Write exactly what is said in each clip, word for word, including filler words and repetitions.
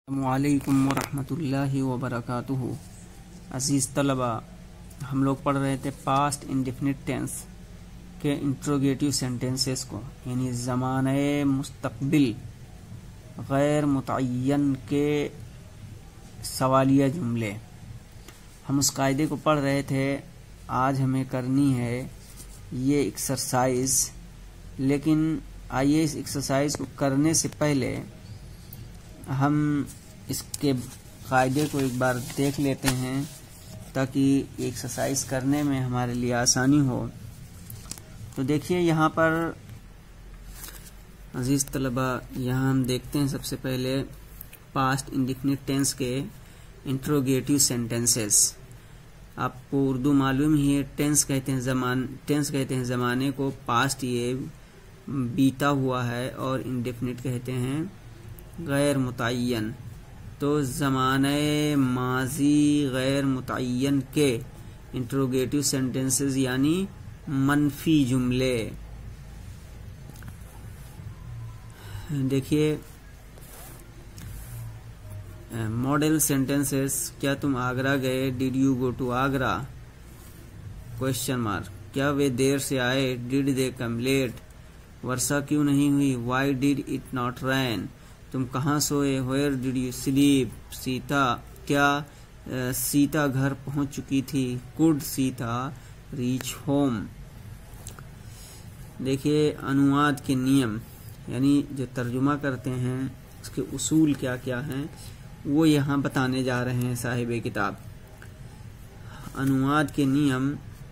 अस्सलामुअलैकुम वरहमतुल्लाहि वबरकातुहू। अज़ीज़ तलबा, हम लोग पढ़ रहे थे पास्ट इंडेफिनिट टेंस के इंट्रोगेटिव सेंटेंसेस को, यानी ज़माने मुस्तक़बिल गैर मुतअय्यन के सवालिया जुमले। हम उस कायदे को पढ़ रहे थे। आज हमें करनी है ये एक्सरसाइज, लेकिन आइए इस एक्सरसाइज को करने से पहले हम इसके कायदे को एक बार देख लेते हैं ताकि एक्सरसाइज करने में हमारे लिए आसानी हो। तो देखिए यहाँ पर अजीज तलबा, यहाँ हम देखते हैं सबसे पहले पास्ट इंडेफिनिट टेंस के इंट्रोगेटिव सेंटेंसेस। आपको उर्दू मालूम ही है, टेंस कहते हैं जमान टेंस कहते हैं ज़माने को, पास्ट ये बीता हुआ है, और इंडेफिनिट कहते हैं गैर मुतअय्यन। तो ज़माने माजी गैर मुतअय्यन के इंट्रोगेटिव सेंटेंसेस यानी मनफी जुमले। देखिए मॉडल सेंटेंसेस। क्या तुम आगरा गए? Did you go to Agra? Question mark. क्या वे देर से आए? Did they come late? वर्षा क्यों नहीं हुई? Why did it not rain? तुम कहाँ सोए? Where did you sleep? Sita क्या आ, सीता घर पहुंच चुकी थी? Could Sita reach home? देखिए अनुवाद के नियम, यानी जो तर्जुमा करते हैं उसके उसूल क्या क्या हैं वो यहाँ बताने जा रहे हैं साहिब किताब। अनुवाद के नियम।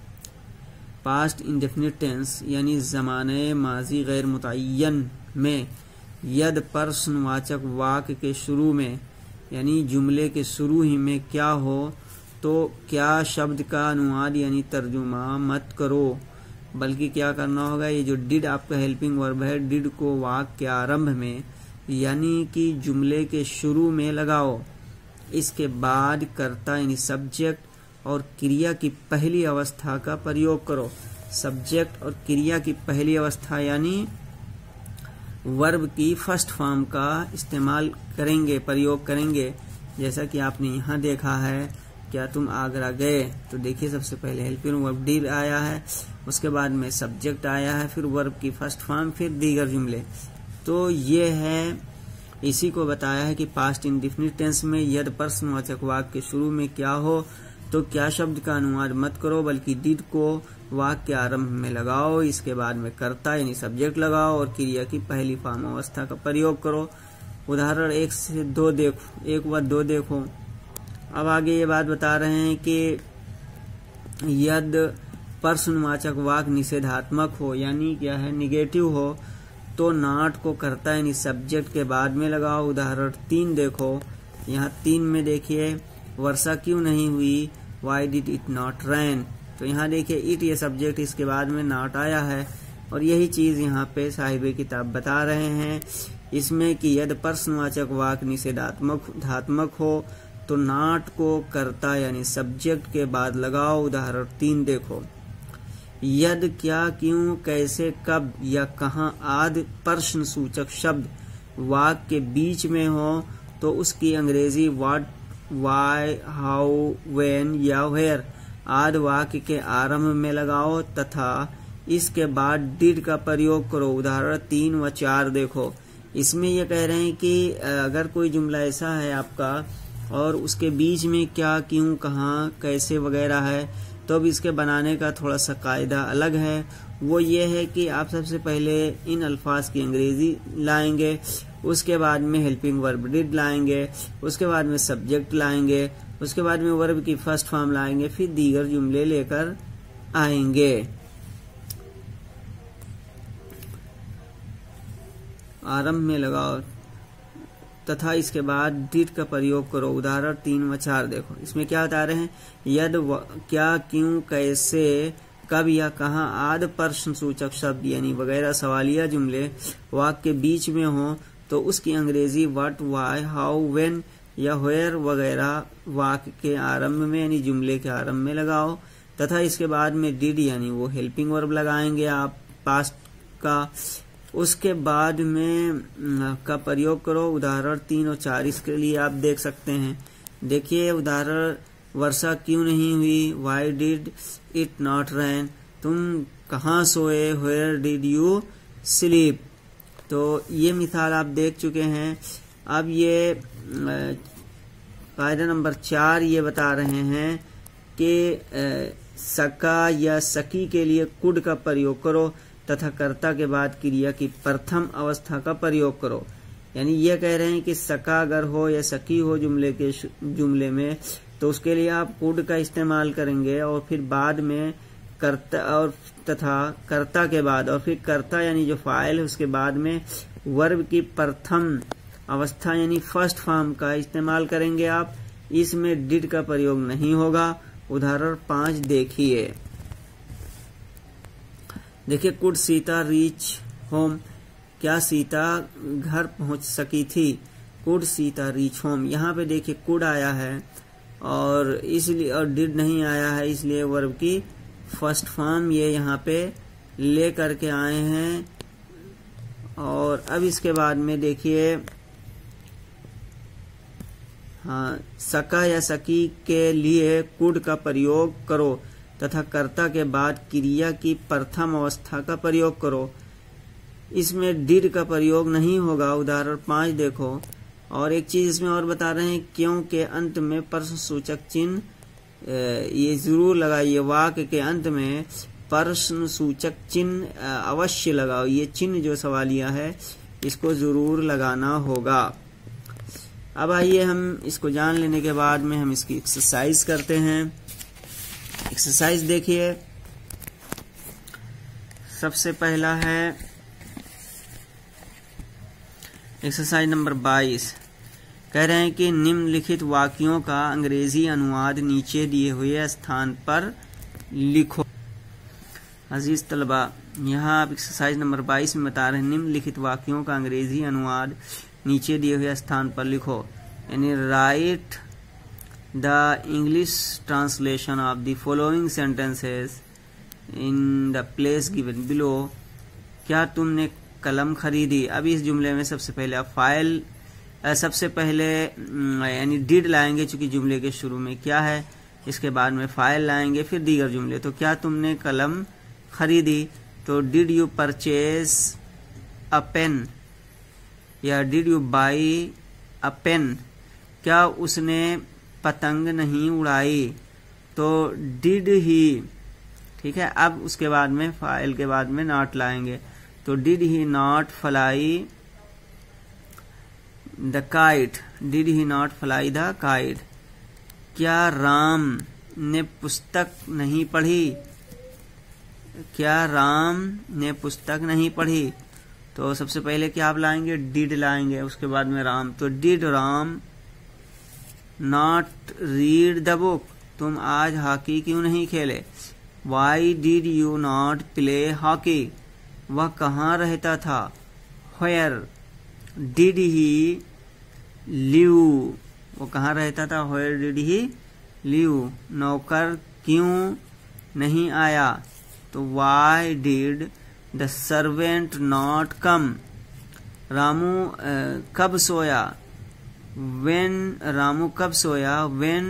पास्ट इंडेफिनिट टेंस यानी ज़माने माजी गैर मुतअय्यन में यद प्रश्नवाचक वाक्य के शुरू में, यानी जुमले के शुरू ही में क्या हो तो क्या शब्द का अनुवाद यानी तर्जुमा मत करो, बल्कि क्या करना होगा, ये जो डिड आपका हेल्पिंग वर्ब है, डिड को वाक्य के आरंभ में यानी कि जुमले के शुरू में लगाओ। इसके बाद कर्ता यानी सब्जेक्ट और क्रिया की पहली अवस्था का प्रयोग करो। सब्जेक्ट और क्रिया की पहली अवस्था यानी वर्ब की फर्स्ट फॉर्म का इस्तेमाल करेंगे, प्रयोग करेंगे। जैसा कि आपने यहाँ देखा है, क्या तुम आगरा गए? तो देखिए सबसे पहले हेल्पिंग वर्ब डिड आया है, उसके बाद में सब्जेक्ट आया है, फिर वर्ब की फर्स्ट फॉर्म, फिर दीगर जुमले। तो ये है, इसी को बताया है कि पास्ट इंडेफिनिट टेंस में यदि प्रश्नवाचक वाक्य के शुरू में क्या हो तो क्या शब्द का अनुवाद मत करो, बल्कि डिड को वाक्य के आरंभ में लगाओ। इसके बाद में कर्ता यानी सब्जेक्ट लगाओ और क्रिया की पहली फॉर्म अवस्था का प्रयोग करो। उदाहरण एक से दो देखो, एक व दो देखो। अब आगे ये बात बता रहे हैं कि यदि प्रश्नवाचक वाक्य निषेधात्मक हो, यानी क्या है, निगेटिव हो, तो नॉट को कर्ता यानी सब्जेक्ट के बाद में लगाओ। उदाहरण तीन देखो। यहाँ तीन में देखिए वर्षा क्यों नहीं हुई? Why did it not rain? तो यहाँ देखिए इट ये सब्जेक्ट, इसके बाद में नॉट आया है, और यही चीज यहाँ पे साहिब किताब बता रहे हैं इसमें कि यदि प्रश्नवाचक वाक्य निषेधात्मक धात्मक हो तो नॉट को कर्ता यानी सब्जेक्ट के बाद लगाओ। उदाहरण तीन देखो। यदि क्या, क्यों, कैसे, कब या कहाँ आदि प्रश्न सूचक शब्द वाक्य के बीच में हो तो उसकी अंग्रेजी व्हाट, वाई, हाउ, व्हेन या वेयर आदि वाक्य के आरंभ में लगाओ तथा इसके बाद डिड का प्रयोग करो। उदाहरण तीन व चार देखो। इसमें यह कह रहे हैं कि अगर कोई जुमला ऐसा है आपका और उसके बीच में क्या, क्यों, कहाँ, कैसे वगैरह है, तो अब इसके बनाने का थोड़ा सा कायदा अलग है। वो ये है कि आप सबसे पहले इन अल्फाज की अंग्रेजी लाएंगे, उसके बाद में हेल्पिंग वर्ब डिड लाएंगे, उसके बाद में सब्जेक्ट लाएंगे, उसके बाद में वर्ब की फर्स्ट फॉर्म लाएंगे, फिर दीगर जुमले लेकर आएंगे। आरंभ में लगाओ तथा इसके बाद डिड का प्रयोग करो। उदाहरण तीन व चार देखो। इसमें क्या बता रहे हैं, यदि क्या, क्यों, कैसे, कब या कहाँ आदि प्रश्न सूचक शब्द यानी वगैरह सवालिया जुमले वाक्य के बीच में हो तो उसकी अंग्रेजी व्हाट, वाई, हाउ, व्हेन या वेयर वगैरह वाक्य के आरंभ में यानी जुमले के आरंभ में लगाओ तथा इसके बाद में डिड यानी वो हेल्पिंग वर्ब लगाएंगे आप पास्ट का, उसके बाद में का प्रयोग करो। उदाहरण तीन और चार इसके लिए आप देख सकते हैं। देखिए उदाहरण, वर्षा क्यों नहीं हुई, why did it not rain, तुम कहाँ सोए, वेयर डिड यू स्लीप। तो ये मिसाल आप देख चुके हैं। अब ये कायदा नंबर चार ये बता रहे हैं कि सका या सकी के लिए कुड का प्रयोग करो तथा कर्ता के बाद क्रिया की प्रथम अवस्था का प्रयोग करो। यानी ये कह रहे हैं कि सका अगर हो या सकी हो जुमले के जुमले में, तो उसके लिए आप कुड का इस्तेमाल करेंगे और फिर बाद में कर्ता और तथा कर्ता के बाद और फिर कर्ता यानी जो फाइल है उसके बाद में वर्ब की प्रथम अवस्था यानी फर्स्ट फॉर्म का इस्तेमाल करेंगे आप। इसमें डिड का प्रयोग नहीं होगा। उदाहरण पांच देखिए। देखिए, कुड सीता रीच होम, क्या सीता घर पहुंच सकी थी। कुड सीता रीच होम, यहाँ पे देखिए कुड आया है और इसलिए और डिड नहीं आया है, इसलिए वर्ब की फर्स्ट फॉर्म ये यहाँ पे ले करके आए हैं। और अब इसके बाद में देखिए, हाँ, सका या सकी के लिए कुड का प्रयोग करो तथा कर्ता के बाद क्रिया की प्रथम अवस्था का प्रयोग करो। इसमें डिड का प्रयोग नहीं होगा। उदाहरण पांच देखो। और एक चीज इसमें और बता रहे हैं, क्यों के अंत में प्रश्न सूचक चिन्ह ये जरूर लगाइए। वाक्य के अंत में प्रश्न सूचक चिन्ह अवश्य लगाओ। ये चिन्ह जो सवालिया है इसको जरूर लगाना होगा। अब आइए हम इसको जान लेने के बाद में हम इसकी एक्सरसाइज करते हैं। एक्सरसाइज देखिए, सबसे पहला है एक्सरसाइज नंबर बाईस। कह रहे हैं कि निम्नलिखित वाक्यों का अंग्रेजी अनुवाद नीचे दिए हुए स्थान पर लिखो। अजीज तलबा, यहाँ आप एक्सरसाइज नंबर बाईस में बता रहे हैं निम्नलिखित वाक्यों का अंग्रेजी अनुवाद नीचे दिए हुए स्थान पर लिखो। यानी write the English translation of the following sentences in the place given below. क्या तुमने कलम खरीदी। अब इस जुमले में सबसे पहले आप फाइल सबसे पहले यानी डिड लाएंगे, चूंकि जुमले के शुरू में क्या है, इसके बाद में फाइल लाएंगे, फिर दीगर जुमले। तो क्या तुमने कलम खरीदी, तो did you purchase a pen या did you buy a pen. क्या उसने पतंग नहीं उड़ाई, तो डिड ही। ठीक है, अब उसके बाद में फाइल के बाद में नॉट लाएंगे, तो did he not fly the kite, did he not fly the kite. क्या राम ने पुस्तक नहीं पढ़ी, क्या राम ने पुस्तक नहीं पढ़ी। तो सबसे पहले क्या आप लाएंगे, डिड लाएंगे, उसके बाद में राम। तो did Ram not read the book, तुम आज हॉकी क्यों नहीं खेले। Why did you not play hockey, वह कहाँ रहता था। व्हेयर डिड ही लिव, वो कहाँ रहता था। Where did he live. नौकर क्यों नहीं आया, तो why did the servant not come. Ramu कब सोया, वेन रामू कब सोया, वेन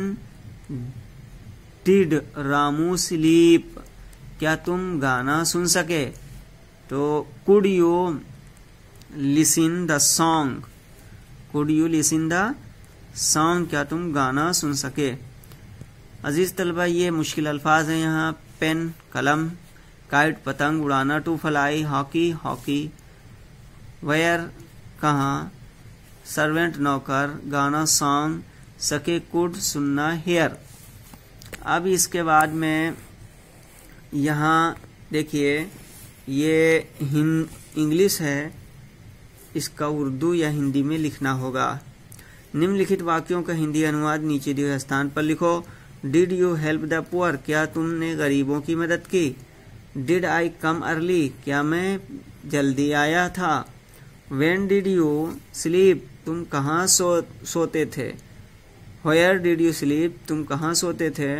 डिड रामू स्लीप। क्या तुम गाना सुन सके, तो could you listen the song, could you listen the song, क्या तुम गाना सुन सके। अजीज तलबा, ये मुश्किल अल्फाज हैं यहाँ। पेन कलम, काइट पतंग उड़ाना, to fly hockey hockey, where कहाँ, सर्वेंट नौकर, गाना सॉन्ग, सके कुड सुनना हेयर। अब इसके बाद में यहाँ देखिए ये इंग्लिश है, इसका उर्दू या हिंदी में लिखना होगा। निम्नलिखित वाक्यों का हिंदी अनुवाद नीचे दिए स्थान पर लिखो। Did you help the poor, क्या तुमने गरीबों की मदद की। डिड आई कम अर्ली, क्या मैं जल्दी आया था। वेन डिड यू स्लीप, तुम कहाँ सो सोते थे। व्हेयर डिड यू स्लीप, तुम कहाँ सोते थे।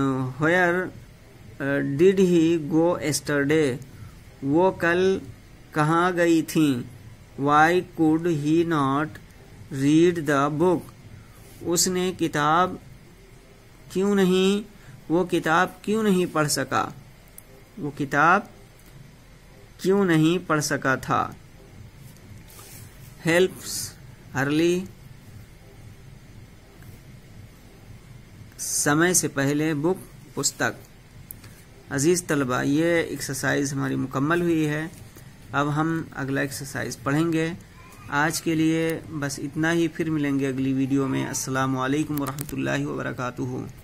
Where did he go yesterday, वो कल कहाँ गई थी। Why could he not read the book, उसने किताब क्यों नहीं वो किताब क्यों नहीं पढ़ सका, वो किताब क्यों नहीं पढ़ सका था। हेल्प्स अर्ली, समय से पहले, बुक पुस्तक। अजीज तलबा, ये एक्सरसाइज हमारी मुकम्मल हुई है। अब हम अगला एक्सरसाइज पढ़ेंगे। आज के लिए बस इतना ही, फिर मिलेंगे अगली वीडियो में। अस्सलामु अलैकुम वरहमतुल्लाहि वबरकातुहू।